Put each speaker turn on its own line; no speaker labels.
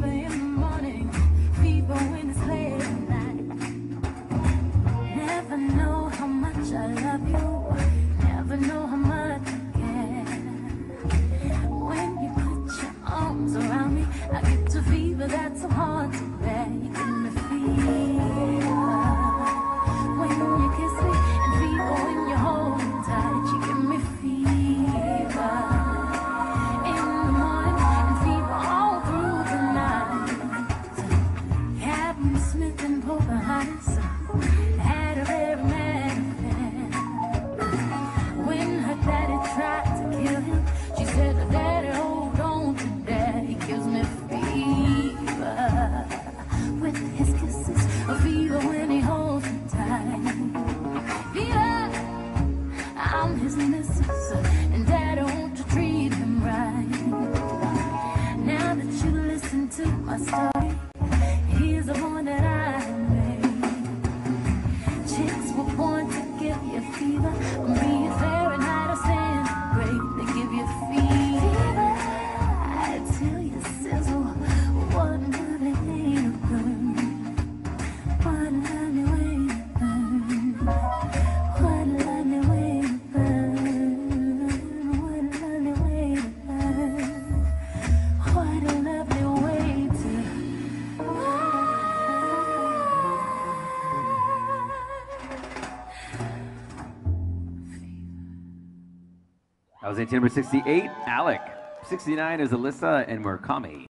fever in the morning, fever when it's late at night. Never know how much I love you, never know how much I care. When you put your arms around me, I get a fever that's so hard to bear. You give me fever when you kiss me, and fever when you hold me tight. You give me fever in the morning, and fever all through the night. Captain Smith and Pocahontas had a very mad affair. When her daddy tried to kill him, she said, "Daddy, hold on to that. He gives me fever with his kisses, a fever when he holds me tight. Fever, I'm his missus, and Daddy, won't you treat him right? Now that you listen to my story, here's the one that I made. Chicks were born to give you fever, be it Fahrenheit or centigrade, they give you fever till you sizzle. What a lovely way to burn, what a lovely way to burn, what a lovely way to burn, what a lovely way to burn, what a lovely way to
That was 18 number 68, Alec. 69 is Alyssa and Murakami.